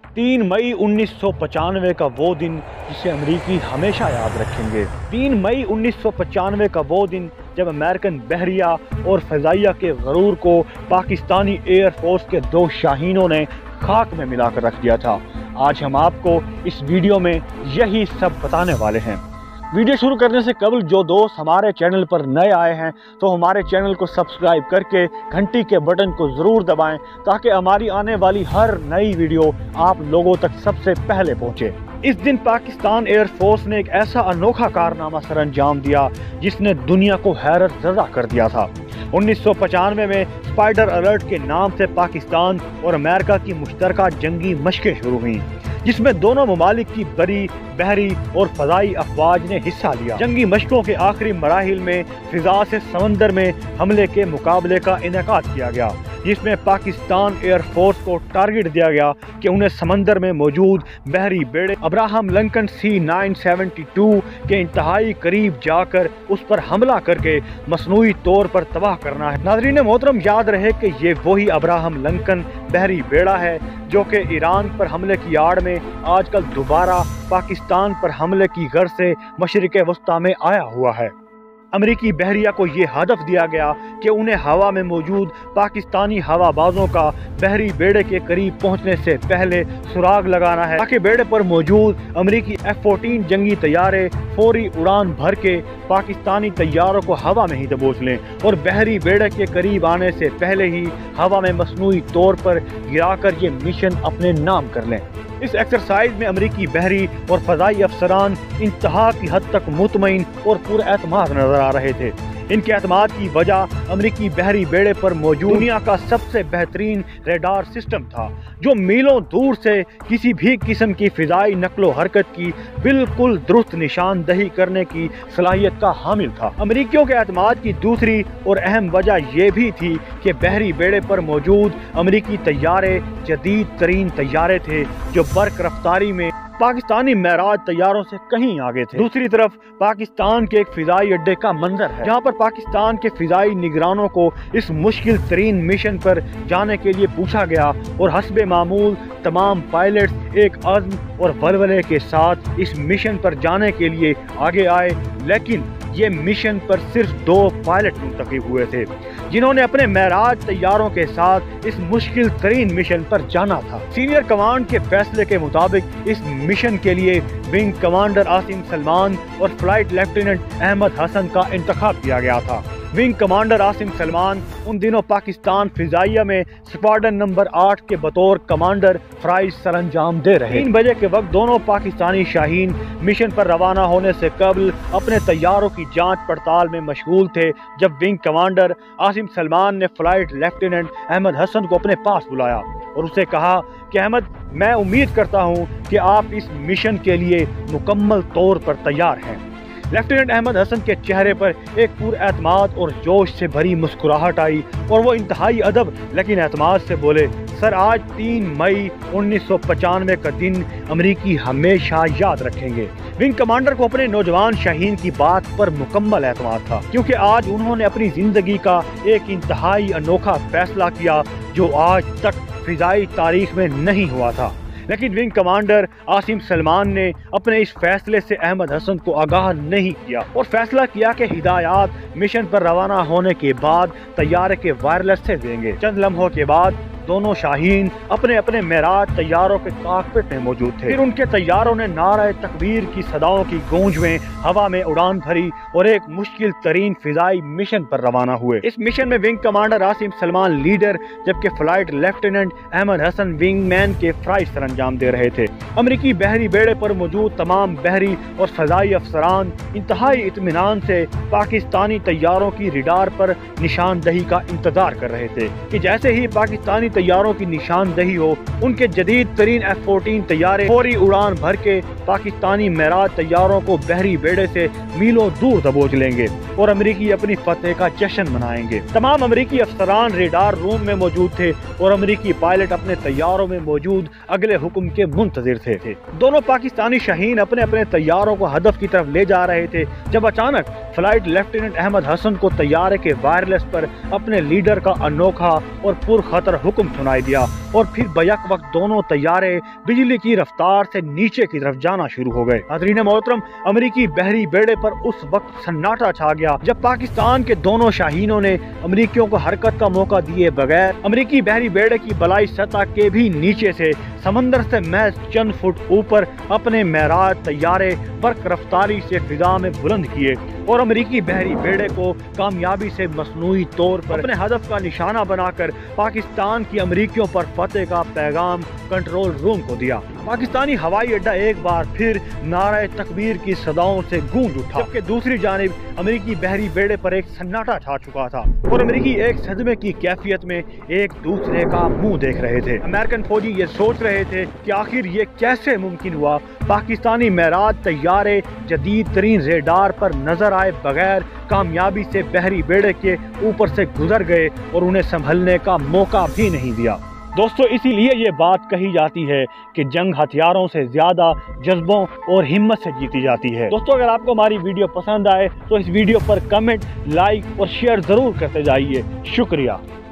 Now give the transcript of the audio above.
3 मई 1995 का वो दिन जिसे अमरीकी हमेशा याद रखेंगे। 3 मई 1995 का वो दिन जब अमेरिकन बहरिया और फ़ज़ाइया के गरूर को पाकिस्तानी एयर फोर्स के 2 शाहीनों ने खाक में मिलाकर रख दिया था। आज हम आपको इस वीडियो में यही सब बताने वाले हैं। वीडियो शुरू करने से कबल जो दोस्त हमारे चैनल पर नए आए हैं तो हमारे चैनल को सब्सक्राइब करके घंटी के बटन को ज़रूर दबाएं ताकि हमारी आने वाली हर नई वीडियो आप लोगों तक सबसे पहले पहुंचे। इस दिन पाकिस्तान एयर फोर्स ने एक ऐसा अनोखा कारनामा सर अंजाम दिया जिसने दुनिया को हैरत ज़दा कर दिया था। 1995 में स्पाइडर अलर्ट के नाम से पाकिस्तान और अमेरिका की मुश्तरका जंगी मशकें शुरू हुईं, जिसमें दोनों ममालिक की बरी, बहरी और फ़ज़ाई अफवाज ने हिस्सा लिया। जंगी मशकों के आखिरी मराहिल में फ़िज़ा से समंदर में हमले के मुकाबले का इनेकाद किया गया, जिसमें पाकिस्तान एयर फोर्स को टारगेट दिया गया कि उन्हें समंदर में मौजूद बहरी बेड़े अब्राहम लिंकन C-972 के इंतहाई करीब जाकर उस पर हमला करके मसनूई तौर पर तबाह करना है। नाज़रीन मोहतरम, याद रहे कि ये वही अब्राहम लिंकन बहरी बेड़ा है जो कि ईरान पर हमले की आड़ में आजकल दोबारा पाकिस्तान पर हमले की गर्ज से मशरिक़ वस्ता में आया हुआ है। अमरीकी बहरिया को ये हदफ दिया गया कि उन्हें हवा में मौजूद पाकिस्तानी हवाबाजों का बहरी बेड़े के करीब पहुंचने से पहले सुराग लगाना है ताकि बेड़े पर मौजूद अमरीकी F-14 जंगी तैयारे फौरी उड़ान भर के पाकिस्तानी तैयारों को हवा में ही दबोच लें और बहरी बेड़े के करीब आने से पहले ही हवा में मसनूई तौर पर गिराकर ये मिशन अपने नाम कर लें। इस एक्सरसाइज में अमरीकी बहरी और फ़ज़ाई अफसरान इंतहा की हद तक मुतमईन और पुरएतमाद नजर आ रहे थे। इनके एतमाद की वजह अमरीकी बहरी बेड़े पर मौजूद दुनिया का सबसे बेहतरीन रेडार सिस्टम था, जो मीलों दूर से किसी भी किस्म की फ़िज़ाई नकलो हरकत की बिल्कुल दुरुस्त निशानदही करने की सलाहियत का हामिल था। अमरीकियों के एतमाद की दूसरी और अहम वजह यह भी थी कि बहरी बेड़े पर मौजूद अमरीकी तैयारे जदीद तरीन तैयारे थे जो बर्क रफ्तारी में पाकिस्तानी महराज तैयारों से कहीं आगे थे। दूसरी तरफ पाकिस्तान के एक फिजाई अड्डे का मंजर है जहां पर पाकिस्तान के फिजाई निगरानों को इस मुश्किल तरीन मिशन पर जाने के लिए पूछा गया और हस्बे मामूल तमाम पायलट्स एक अज़्म और वलवले के साथ इस मिशन पर जाने के लिए आगे आए, लेकिन ये मिशन पर सिर्फ 2 पायलट मुंतखब हुए थे जिन्होंने अपने महराज तैयारों के साथ इस मुश्किल तरीन मिशन पर जाना था। सीनियर कमांड के फैसले के मुताबिक इस मिशन के लिए विंग कमांडर आसिम सलमान और फ्लाइट लेफ्टिनेंट अहमद हसन का इंतखाब किया गया था। विंग कमांडर आसिम सलमान उन दिनों पाकिस्तान फिजाइया में स्क्वाड्रन नंबर 8 के बतौर कमांडर फ्राइज सर अंजाम दे रहे। 3 बजे के वक्त दोनों पाकिस्तानी शाहीन मिशन पर रवाना होने से कबल अपने तैयारों की जांच पड़ताल में मशगूल थे जब विंग कमांडर आसिम सलमान ने फ्लाइट लेफ्टिनेंट अहमद हसन को अपने पास बुलाया और उसे कहा कि अहमद, मैं उम्मीद करता हूं कि आप इस मिशन के लिए मुकम्मल तौर पर तैयार हैं। लेफ्टिनेंट अहमद हसन के चेहरे पर एक पुरएतमाद और जोश से भरी मुस्कुराहट आई और वो इंतहाई अदब लेकिन एतमाद से बोले, सर, आज 3 मई 1995 का दिन अमरीकी हमेशा याद रखेंगे। विंग कमांडर को अपने नौजवान शाहीन की बात पर मुकम्मल एतमाद था क्योंकि आज उन्होंने अपनी जिंदगी का एक इंतहाई अनोखा फैसला किया जो आज तक फिजाई तारीख में नहीं हुआ था। लेकिन विंग कमांडर आसिम सलमान ने अपने इस फैसले से अहमद हसन को आगाह नहीं किया और फैसला किया कि हिदायत मिशन पर रवाना होने के बाद तैयारे के वायरलेस से देंगे। चंद लम्हों के बाद दोनों शाहीन अपने अपने महराज तैयारों के कॉकपिट में मौजूद थे। फिर उनके तैयारों ने नारे तकबीर की सदाओं की गूंज में हवा में उड़ान भरी और एक मुश्किल तरीन फिजाई मिशन पर रवाना हुए। इस मिशन में wing commander Asim Salman leader जबकि flight lieutenant Ahmed Hasan wingman के फ्राइज सर अंजाम दे रहे थे। अमरीकी बहरी बेड़े पर मौजूद तमाम बहरी और फजाई अफसरान इंतहाई इत्मीनान से पाकिस्तानी तैयारों की रिडार पर निशानदही का इंतजार कर रहे थे कि जैसे ही पाकिस्तानी तैयारों की निशानदही हो उनके जदीद तरीन F-14 तैयारे फौरी उड़ान भर के पाकिस्तानी महराज तैयारों को बहरी बेड़े से मीलों दूर दबोच लेंगे। اور امریکی اپنی فتح کا جشن منائیں گے۔ تمام امریکی افسران ریڈار روم میں موجود تھے اور امریکی پائلٹ اپنے طیاروں میں موجود اگلے حکم کے منتظر تھے۔ دونوں پاکستانی شاہین اپنے اپنے طیاروں کو ہدف کی طرف لے جا رہے تھے جب اچانک فلائٹ لیفٹیننٹ احمد حسن کو طیارے کے وائرلیس پر اپنے لیڈر کا انوکھا اور پرخطر حکم سنائی دیا اور پھر بیک وقت دونوں طیارے بجلی کی رفتار سے نیچے کی طرف جانا شروع ہو گئے۔ حاضرین محترم، امریکی بحری بیڑے پر اس وقت سناٹا چھا گیا جب پاکستان کے دونوں شاہینوں نے امریکیوں کو حرکت کا موقع دیے بغیر امریکی بحری بیڑے کی بلائی سطح کے بھی نیچے سے سمندر سے محض چند فٹ اوپر اپنے معراج طیارے برق رفتاری سے فضا میں بلند کیے اور امریکی بحری بیڑے کو کامیابی سے مصنوعی طور پر اپنے ہدف کا نشانہ بنا کر پاکستان کی امریکیوں پر فتح کا پیغام کنٹرول روم کو دیا۔ پاکستانی ہوائی اڈہ ایک بار پھر نعرہ تکبیر کی صداؤں سے گونج اٹھا، جبکہ دوسری جانب امریکی بحری بیڑے پر ایک سناٹا چھا چکا تھا اور امریکی ایک صدمے کی کیفیت میں ایک دوسرے کا منہ دیکھ رہے تھے۔ امریکن فوجی یہ سوچ رہے تھے کہ آخر یہ کیسے ممکن ہوا پاکستانی معراج طیارے جدید ترین ریڈار پر نظر آئے بغیر کامیابی سے بحری بیڑے کے اوپر سے گزر گئے اور انہیں سنبھلنے کا موقع بھی نہیں دیا۔ دوستو، اسی لیے یہ بات کہی جاتی ہے کہ جنگ ہتھیاروں سے زیادہ جذبوں اور ہمت سے جیتی جاتی ہے۔ دوستو، اگر آپ کو ہماری ویڈیو پسند آئے تو اس ویڈیو پر کمنٹ، لائک اور شیئر ضرور کرتے جائیے۔ شکریہ۔